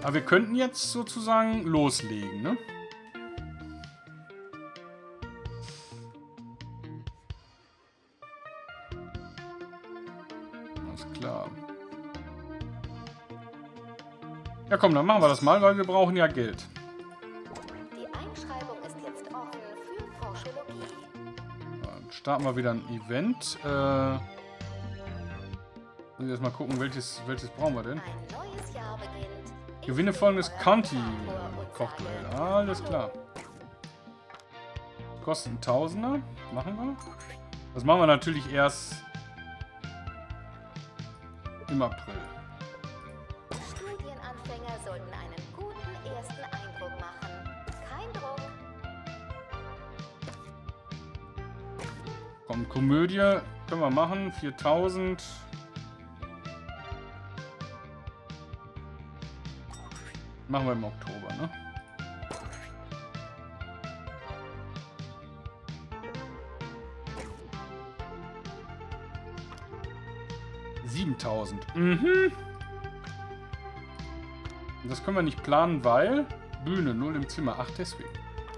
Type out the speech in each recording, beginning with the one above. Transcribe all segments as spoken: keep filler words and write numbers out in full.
Aber wir könnten jetzt sozusagen loslegen, ne? Alles klar. Ja komm, dann machen wir das mal, weil wir brauchen ja Geld. Die Einschreibung ist jetzt offen für Forschologie. Dann starten wir wieder ein Event. Äh, muss ich erstmal gucken, welches, welches brauchen wir denn? Ein neues Jahr beginnt. Gewinne folgendes County-Kochduell. Alles klar. Kostet ein Tausender. Machen wir. Das machen wir natürlich erst im April. Studienanfänger sollten einen guten ersten Eindruck machen. Kein Druck. Komm, Komödie können wir machen. viertausend. Machen wir im Oktober, ne? siebentausend. Mhm. Das können wir nicht planen, weil Bühne null im Zimmer. Ach, deswegen.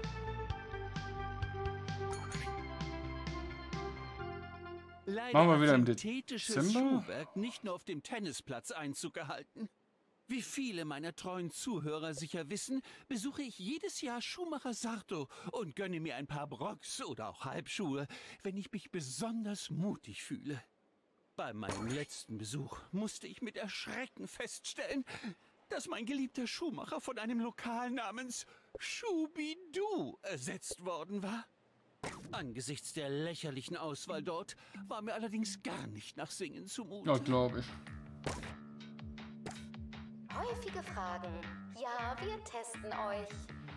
Leider Machen wir hat wieder im synthetisches Dezember. Schuhwerk nicht nur auf dem Tennisplatz Einzug gehalten. Wie viele meiner treuen Zuhörer sicher wissen, besuche ich jedes Jahr Schuhmacher Sarto und gönne mir ein paar Brocks oder auch Halbschuhe, wenn ich mich besonders mutig fühle. Bei meinem letzten Besuch musste ich mit Erschrecken feststellen, dass mein geliebter Schuhmacher von einem Lokal namens Schubidu ersetzt worden war. Angesichts der lächerlichen Auswahl dort war mir allerdings gar nicht nach Singen zumute. Ja, glaube ich. Häufige Fragen. Ja, wir testen euch.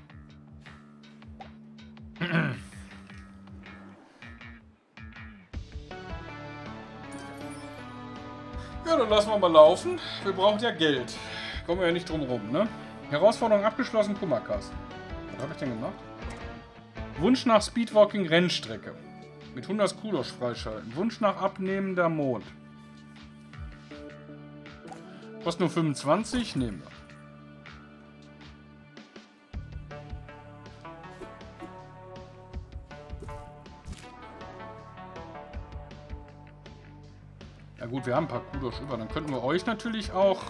Ja, dann lassen wir mal laufen. Wir brauchen ja Geld. Kommen wir ja nicht drum rum, ne? Herausforderung abgeschlossen, Kummerkasten. Was habe ich denn gemacht? Wunsch nach Speedwalking Rennstrecke. Mit hundert Kudosh freischalten. Wunsch nach abnehmender Mond. Kostet nur fünfundzwanzig. Nehmen wir. Ja gut, wir haben ein paar Kudosh über. Dann könnten wir euch natürlich auch...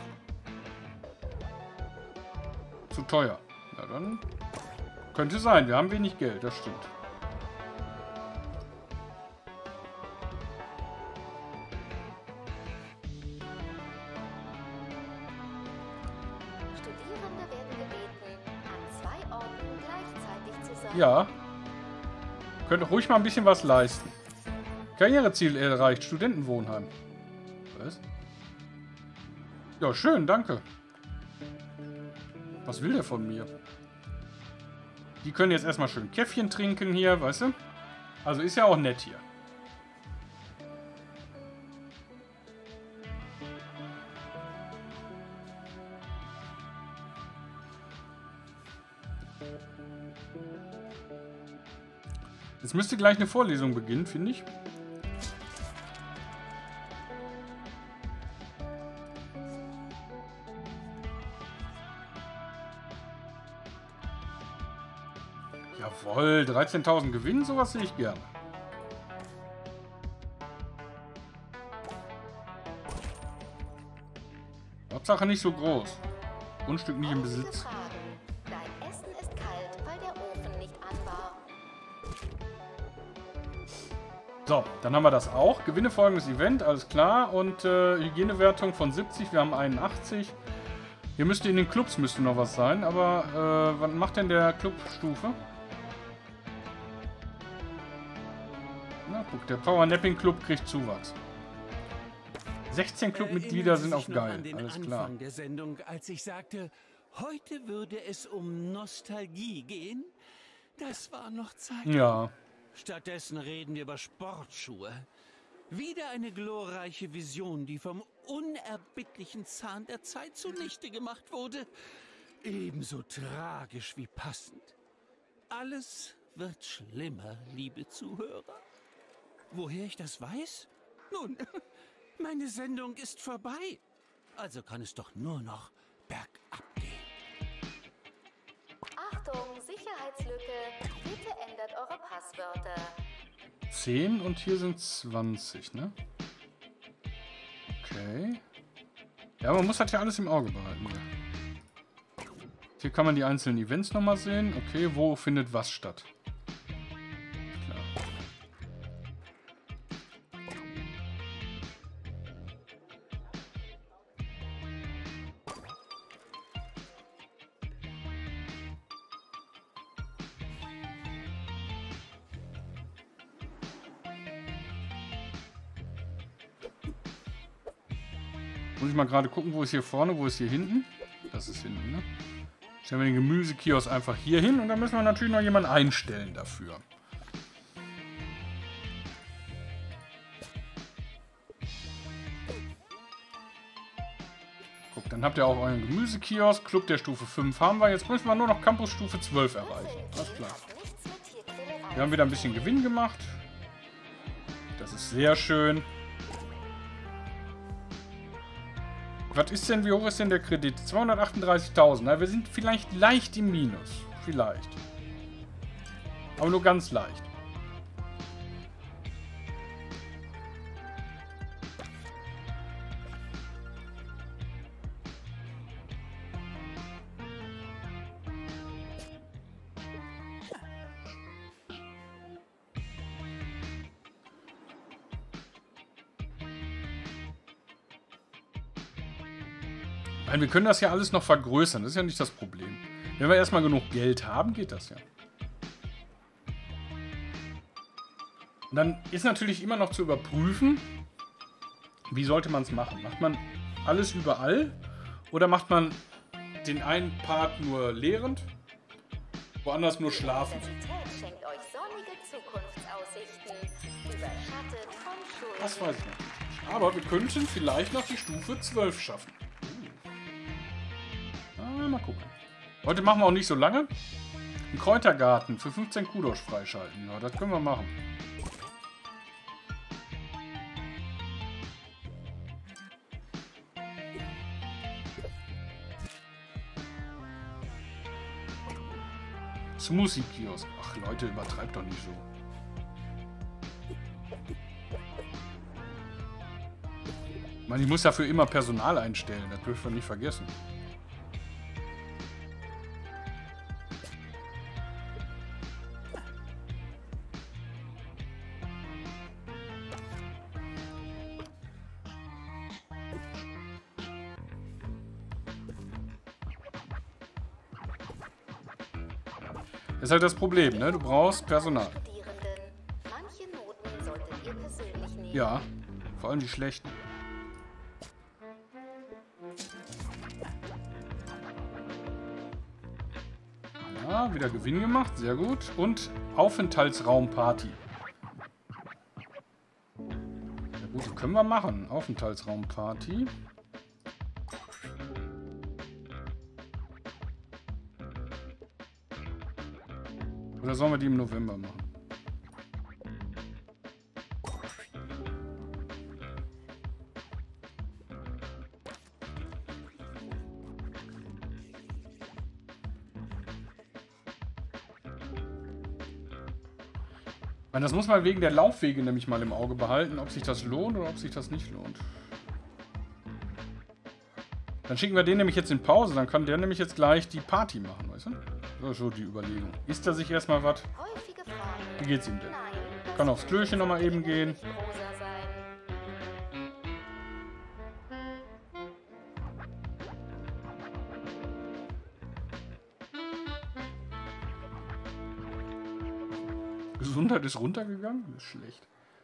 Zu teuer. Ja, dann... Könnte sein. Wir haben wenig Geld. Das stimmt. Studierende werden gebeten, an zwei Orten gleichzeitig zu sein. Ja. Könnt ruhig mal ein bisschen was leisten. Karriereziel erreicht. Studentenwohnheim. Was? Ja, schön, danke. Was will der von mir? Die können jetzt erstmal schön Käffchen trinken hier, weißt du? Also ist ja auch nett hier. Jetzt müsste gleich eine Vorlesung beginnen, finde ich. Jawohl, dreizehntausend Gewinn, sowas sehe ich gerne. Hauptsache nicht so groß. Grundstück nicht im Häufige Besitz. Fragen. Dein Essen ist kalt, weil der Ofen nicht an war. So, dann haben wir das auch. Gewinne folgendes Event, alles klar. Und äh, Hygienewertung von siebzig, wir haben einundachtzig. Hier müsste in den Clubs müsste noch was sein, aber äh, was macht denn der Clubstufe? Na guck, der Power Napping Club kriegt Zuwachs. sechzehn Clubmitglieder sind auf geil, an den alles Anfang klar. der Sendung, als ich sagte, heute würde es um Nostalgie gehen. Das war noch Zeit. Ja, Stattdessen reden wir über Sportschuhe. Wieder eine glorreiche Vision, die vom unerbittlichen Zahn der Zeit zunichte gemacht wurde. Ebenso tragisch wie passend. Alles wird schlimmer, liebe Zuhörer. Woher ich das weiß? Nun, meine Sendung ist vorbei. Also kann es doch nur noch bergab gehen. Achtung, Sicherheitslücke. Bitte ändert eure Passwörter. zehn und hier sind zwanzig, ne? Okay. Ja, man muss das ja alles im Auge behalten. Ja. Hier kann man die einzelnen Events nochmal sehen. Okay, wo findet was statt? Klar. Muss ich mal gerade gucken, wo ist hier vorne, wo ist hier hinten? Das ist hinten, ne? Stellen wir den Gemüsekiosk einfach hier hin und dann müssen wir natürlich noch jemanden einstellen dafür. Guck, dann habt ihr auch euren Gemüsekiosk. Club der Stufe fünf haben wir. Jetzt müssen wir nur noch Campus Stufe zwölf erreichen. Alles klar. Wir haben wieder ein bisschen Gewinn gemacht. Das ist sehr schön. Was ist denn, wie hoch ist denn der Kredit? zweihundertachtunddreißigtausend. Wir sind vielleicht leicht im Minus. Vielleicht. Aber nur ganz leicht. Nein, wir können das ja alles noch vergrößern. Das ist ja nicht das Problem. Wenn wir erstmal genug Geld haben, geht das ja. Und dann ist natürlich immer noch zu überprüfen, wie sollte man es machen. Macht man alles überall oder macht man den einen Part nur lehrend, woanders nur schlafen? Schenkt euch sonnige Zukunftsaussichten, überschattet von Schuld. Das weiß ich noch nicht. Aber wir könnten vielleicht noch die Stufe zwölf schaffen. Uh. Ah, mal gucken. Heute machen wir auch nicht so lange. Einen Kräutergarten für fünfzehn Kudosh freischalten. Ja, das können wir machen. Smoothie-Kiosk. Ach Leute, übertreibt doch nicht so. Ich meine, ich muss dafür immer Personal einstellen. Das dürfen wir nicht vergessen. Das ist halt das Problem, ne? Du brauchst Personal. Manche Noten solltet ihr persönlich nehmen. Ja, vor allem die schlechten. Ja, wieder Gewinn gemacht, sehr gut. Und Aufenthaltsraumparty. Ja gut, so können wir machen. Aufenthaltsraumparty. Oder sollen wir die im November machen? Das muss man wegen der Laufwege nämlich mal im Auge behalten, ob sich das lohnt oder ob sich das nicht lohnt. Dann schicken wir den nämlich jetzt in Pause, dann kann der nämlich jetzt gleich die Party machen, weißt du? Das ist so die Überlegung. Isst er sich erstmal was? Wie geht's ihm denn? Kann aufs Klöchen nochmal eben gehen. Gesundheit ist runtergegangen? Das ist schlecht.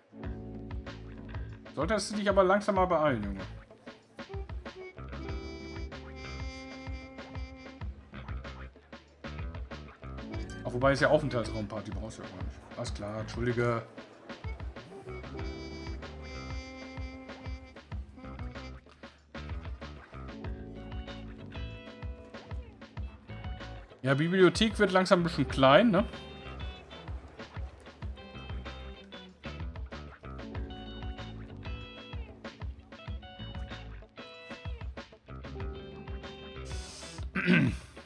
Solltest du dich aber langsam mal beeilen, Junge. Ach, wobei ist ja Aufenthaltsraumparty, brauchst du ja gar nicht. Alles klar, entschuldige. Ja, Bibliothek wird langsam ein bisschen klein, ne?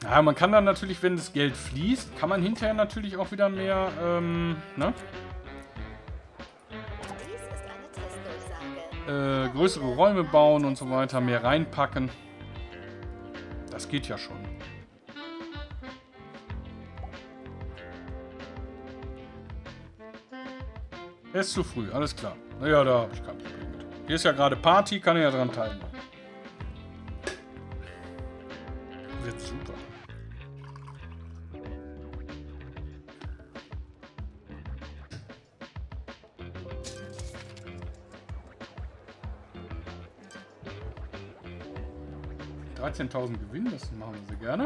Ja, man kann dann natürlich, wenn das Geld fließt, kann man hinterher natürlich auch wieder mehr, ähm, ne? Dies ist eine Testdurchsage. Äh, größere Räume bauen und so weiter, mehr reinpacken. Das geht ja schon. Er ist zu früh, alles klar. Naja, da habe ich kein Problem mit. Hier ist ja gerade Party, kann ich ja dran teilnehmen. Wird super. dreizehntausend Gewinn, das machen wir sehr gerne.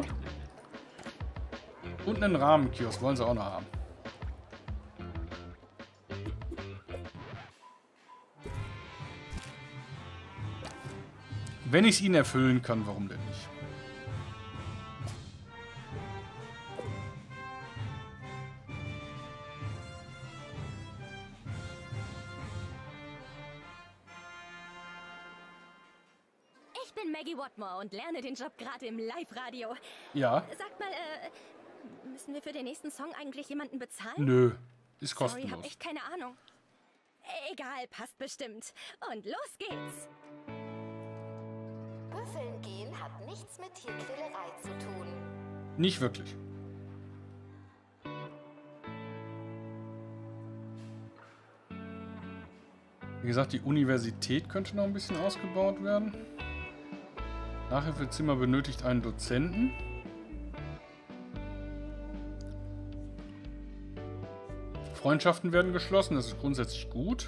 Und einen Rahmenkiosk wollen sie auch noch haben. Wenn ich es ihnen erfüllen kann, warum denn nicht? Ich bin Maggie Watmore und lerne den Job gerade im Live-Radio. Ja. Sagt mal, äh, müssen wir für den nächsten Song eigentlich jemanden bezahlen? Nö, ist Sorry, kostenlos. hab echt keine Ahnung. Egal, passt bestimmt. Und los geht's. Büffeln gehen hat nichts mit Tierquälerei zu tun. Nicht wirklich. Wie gesagt, die Universität könnte noch ein bisschen ausgebaut werden. Nachhilfezimmer benötigt einen Dozenten. Freundschaften werden geschlossen, das ist grundsätzlich gut.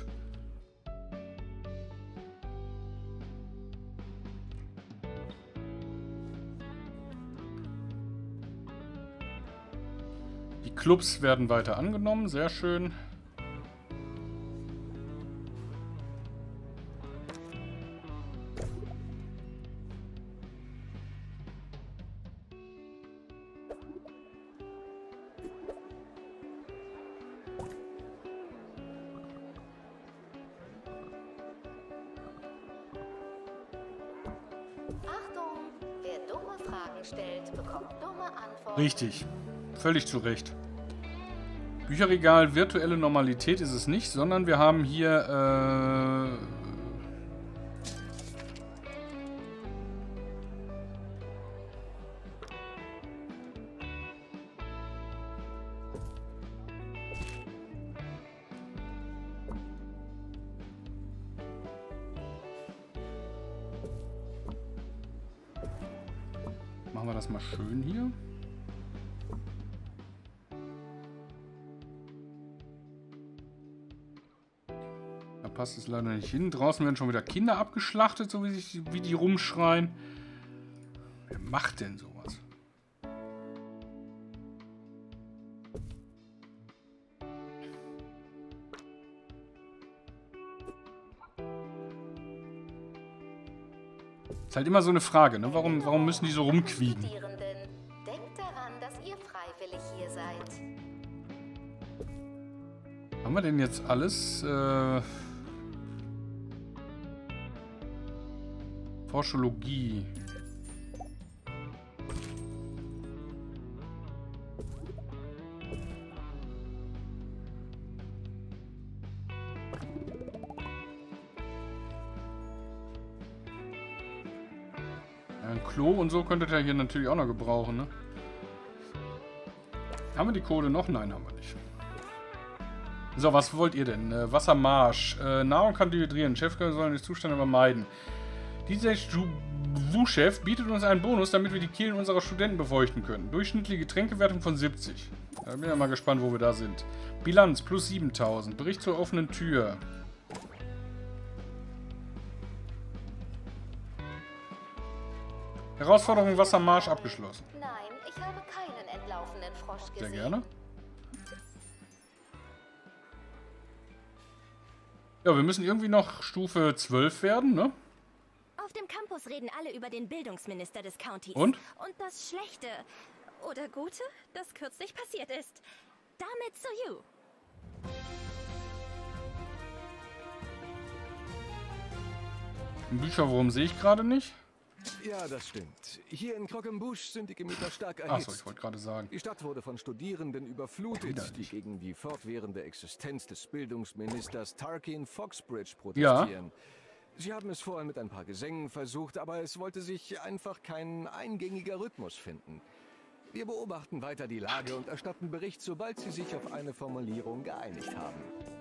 Die Clubs werden weiter angenommen, sehr schön. Achtung, wer dumme Fragen stellt, bekommt dumme Antworten. Richtig, völlig zu Recht. Bücherregal, virtuelle Normalität ist es nicht, sondern wir haben hier äh, machen wir das mal schön hier. Da passt es leider nicht hin. Draußen werden schon wieder Kinder abgeschlachtet, so wie, sich, wie die rumschreien. Wer macht denn sowas? Ist halt immer so eine Frage, ne? Warum, warum müssen die so rumquieken? Studierenden, denkt daran, dass ihr freiwillig hier seid. Haben wir denn jetzt alles? Äh, Forschologie. Ein Klo und so könntet ihr hier natürlich auch noch gebrauchen, ne? Haben wir die Kohle noch? Nein, haben wir nicht. So, was wollt ihr denn? Äh, Wassermarsch. Äh, Nahrung kann dehydrieren. Chefköche sollen den Zustand vermeiden. Dieser W-Chef bietet uns einen Bonus, damit wir die Kehlen unserer Studenten befeuchten können. Durchschnittliche Getränkewertung von siebzig. Da bin ich mal gespannt, wo wir da sind. Bilanz plus siebentausend. Bericht zur offenen Tür. Herausforderung Wassermarsch abgeschlossen. Nein, ich habe keinen entlaufenen Frosch gesehen. Sehr gerne. Ja, wir müssen irgendwie noch Stufe zwölf werden, ne? Auf dem Campus reden alle über den Bildungsminister des Countys. Und? Und das Schlechte oder Gute, das kürzlich passiert ist. Damit zu you. Bücher, warum sehe ich gerade nicht? Ja, das stimmt. Hier in Croquembouche sind die Gemüter stark Achso, erhitzt. ich wollte gerade sagen. Die Stadt wurde von Studierenden überflutet, die gegen die fortwährende Existenz des Bildungsministers Tarkin Foxbridge protestieren. Ja. Sie haben es vorher mit ein paar Gesängen versucht, aber es wollte sich einfach kein eingängiger Rhythmus finden. Wir beobachten weiter die Lage und erstatten Bericht, sobald Sie sich auf eine Formulierung geeinigt haben.